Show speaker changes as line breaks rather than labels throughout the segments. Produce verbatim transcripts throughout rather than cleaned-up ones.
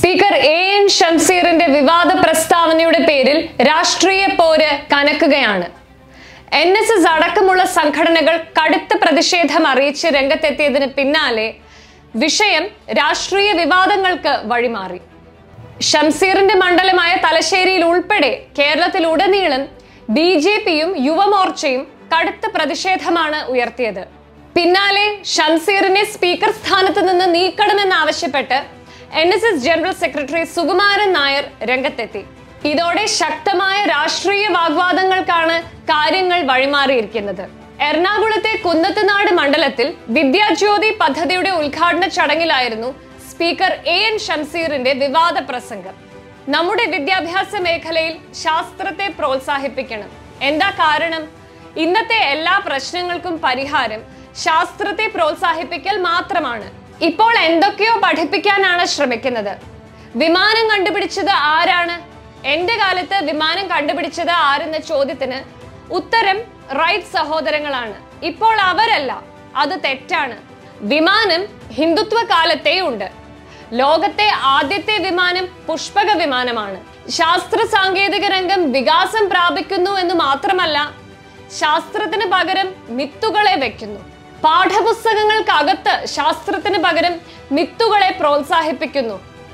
Speaker A N ഷംസീറിന്റെ വിവാദ പ്രസ്താവനയുടെ പേരിൽ രാഷ്ട്രീയ പോര് കനക്കുകയാണ്. എൻ എസ് എസ് അടക്കമുള്ള സംഘടനകൾ കടുത്ത പ്രതിഷേധം അറിയിച്ച് രംഗത്തെത്തിയതിന് പിന്നാലെ വിഷയം രാഷ്ട്രീയ വിവാദങ്ങൾക്ക് വഴിമാറി. ഷംസീറിന്റെ മണ്ഡലമായ തലശ്ശേരിയിൽ ഉൾപ്പെടെ കേരളത്തിലുടനീളം ബി ജെ പിയും യുവമോർച്ചയും കടുത്ത പ്രതിഷേധമാണ് ഉയർത്തിയത്. പിന്നാലെ ഷംസീറിനെ സ്പീക്കർ സ്ഥാനത്ത് നിന്ന് നീക്കണമെന്നാവശ്യപ്പെട്ട് N S S general secretary Sukumaran Nair രംഗത്തെത്തി. ഇതോടെ ശക്തമായ രാഷ്ട്രീയ വാഗ്വാദങ്ങൾക്കാണ് കാര്യങ്ങൾ വഴിമാറിയിരിക്കുന്നത്. എറണാകുളത്തെ കുന്നത്തുനാട് മണ്ഡലത്തിൽ വിദ്യാജ്യോതി പദ്ധതിയുടെ ഉദ്ഘാടന ചടങ്ങിലായിരുന്നു സ്പീക്കർ എ എൻ ഷംസീറിന്റെ വിവാദ പ്രസംഗം. നമ്മുടെ വിദ്യാഭ്യാസ മേഖലയിൽ ശാസ്ത്രത്തെ പ്രോത്സാഹിപ്പിക്കണം. എന്താ കാരണം? ഇന്നത്തെ എല്ലാ പ്രശ്നങ്ങൾക്കും പരിഹാരം ശാസ്ത്രത്തെ പ്രോത്സാഹിപ്പിക്കൽ മാത്രമാണ്. ഇപ്പോൾ എന്തൊക്കെയോ പഠിപ്പിക്കാനാണ് ശ്രമിക്കുന്നത്. വിമാനം കണ്ടുപിടിച്ചത് ആരാണ്? എന്റെ കാലത്ത് വിമാനം കണ്ടുപിടിച്ചത് ആരെന്ന ചോദ്യത്തിന് ഉത്തരം റൈറ്റ് സഹോദരങ്ങളാണ്. ഇപ്പോൾ അവരല്ല, അത് തെറ്റാണ്. വിമാനം ഹിന്ദുത്വ കാലത്തേ ഉണ്ട്. ലോകത്തെ ആദ്യത്തെ വിമാനം പുഷ്പക വിമാനമാണ്. ശാസ്ത്ര സാങ്കേതിക രംഗം വികാസം പ്രാപിക്കുന്നു എന്ന് മാത്രമല്ല, ശാസ്ത്രത്തിന് പകരം മിത്തുകളെ വെക്കുന്നു. പാഠപുസ്തകങ്ങൾക്കകത്ത് ശാസ്ത്രത്തിന് പകരം മിത്തുകളെ പ്രോത്സാഹിപ്പിക്കുന്നു.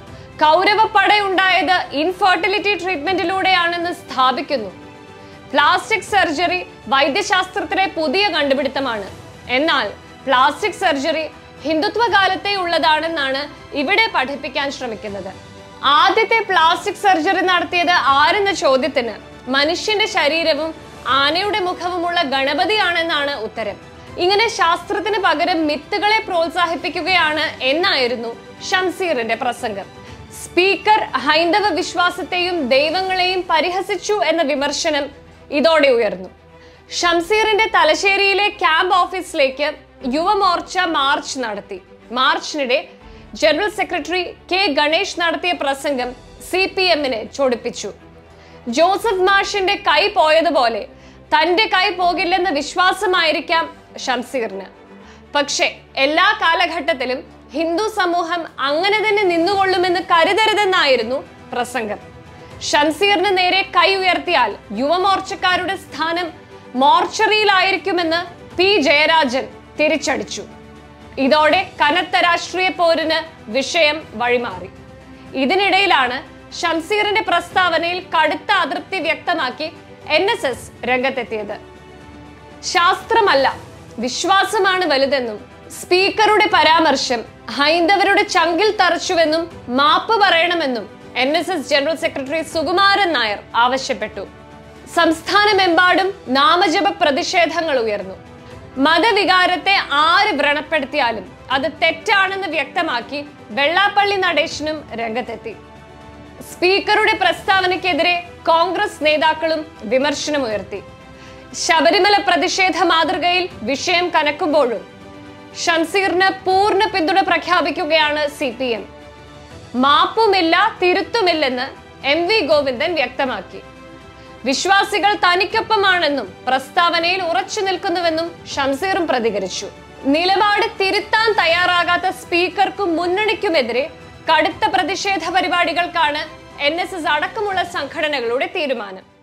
കൗരവപ്പടയുണ്ടായത് ഇൻഫെർട്ടിലിറ്റി ട്രീറ്റ്മെന്റിലൂടെയാണെന്ന് സ്ഥാപിക്കുന്നു. പ്ലാസ്റ്റിക് സർജറി വൈദ്യശാസ്ത്രത്തിലെ പുതിയ കണ്ടുപിടുത്തമാണ്. എന്നാൽ പ്ലാസ്റ്റിക് സർജറി ഹിന്ദുത്വ കാലത്തെ ഉള്ളതാണെന്നാണ് ഇവിടെ പഠിപ്പിക്കാൻ ശ്രമിക്കുന്നത്. ആദ്യത്തെ പ്ലാസ്റ്റിക് സർജറി നടത്തിയത് ആരെന്ന ചോദ്യത്തിന് മനുഷ്യന്റെ ശരീരവും ആനയുടെ മുഖവുമുള്ള ഗണപതിയാണെന്നാണ് ഉത്തരം. ഇങ്ങനെ ശാസ്ത്രത്തിന് പകരം മിത്തുകളെ പ്രോത്സാഹിപ്പിക്കുകയാണ് എന്നായിരുന്നു ഷംസീറിന്റെ പ്രസംഗം. സ്പീക്കർ ഹൈന്ദവ വിശ്വാസത്തെയും ദൈവങ്ങളെയും പരിഹസിച്ചു എന്ന വിമർശനം ഇതോടെ ഉയർന്നു. ഷംസീറിന്റെ തലശ്ശേരിയിലെ ക്യാമ്പ് ഓഫീസിലേക്ക് യുവമോർച്ച മാർച്ച് നടത്തി. മാർച്ചിനിടെ ജനറൽ സെക്രട്ടറി കെ ഗണേഷ് നടത്തിയ പ്രസംഗം സി പി എമ്മിനെ ചൊടിപ്പിച്ചു. ജോസഫ് മാഷിന്റെ കൈ പോയതുപോലെ തന്റെ കൈ പോകില്ലെന്ന വിശ്വാസമായിരിക്കാം ഷംസീറിന്. പക്ഷെ എല്ലാ കാലഘട്ടത്തിലും ഹിന്ദു സമൂഹം അങ്ങനെ തന്നെ നിന്നുകൊള്ളുമെന്ന് കരുതരുതെന്നായിരുന്നു പ്രസംഗം. ഷംസീറിന് നേരെ കൈ ഉയർത്തിയാൽ യുവമോർച്ചക്കാരുടെ സ്ഥാനം മോർച്ചറിയിലായിരിക്കുമെന്ന് പി ജയരാജൻ തിരിച്ചടിച്ചു. ഇതോടെ കനത്ത രാഷ്ട്രീയ പോരിന് വിഷയം വഴിമാറി. ഇതിനിടയിലാണ് ഷംസീറിന്റെ പ്രസ്താവനയിൽ കടുത്ത അതൃപ്തി വ്യക്തമാക്കി എൻ എസ് എസ് രംഗത്തെത്തിയത്. ശാസ്ത്രമല്ല, വിശ്വാസമാണ് വലുതെന്നും സ്പീക്കറുടെ പരാമർശം ഹൈന്ദവരുടെ ചങ്കിൽ തറച്ചുവെന്നും മാപ്പ് പറയണമെന്നും N S S general secretary Sukumaran Nair ആവശ്യപ്പെട്ടു. സംസ്ഥാനമെമ്പാടും നാമജപ പ്രതിഷേധങ്ങൾ ഉയർന്നു. മതവികാരത്തെ ആര് വ്രണപ്പെടുത്തിയാലും അത് തെറ്റാണെന്ന് വ്യക്തമാക്കി വെള്ളാപ്പള്ളി നടേശനും രംഗത്തെത്തി. സ്പീക്കറുടെ പ്രസ്താവനയ്ക്കെതിരെ കോൺഗ്രസ് നേതാക്കളും വിമർശനമുയർത്തി. ശബരിമല പ്രതിഷേധ മാതൃകയിൽ വിഷയം കനക്കുമ്പോഴും ഷംസീറിന് പൂർണ്ണ പിന്തുണ പ്രഖ്യാപിക്കുകയാണ് സി പി എം. മാപ്പുമില്ല, തിരുത്തുമില്ലെന്ന് എം വി ഗോവിന്ദൻ വ്യക്തമാക്കി. വിശ്വാസികൾ തനിക്കൊപ്പമാണെന്നും പ്രസ്താവനയിൽ ഉറച്ചു നിൽക്കുന്നുവെന്നും ഷംസീറും പ്രതികരിച്ചു. നിലപാട് തിരുത്താൻ തയ്യാറാകാത്ത സ്പീക്കർക്കും മുന്നണിക്കുമെതിരെ കടുത്ത പ്രതിഷേധ പരിപാടികൾക്കാണ് എൻ എസ് എസ് അടക്കമുള്ള സംഘടനകളുടെ തീരുമാനം.